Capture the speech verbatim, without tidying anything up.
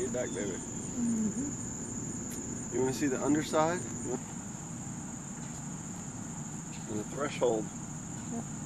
Lean back, baby. Mm-hmm. You want to see the underside? And the threshold. Yep.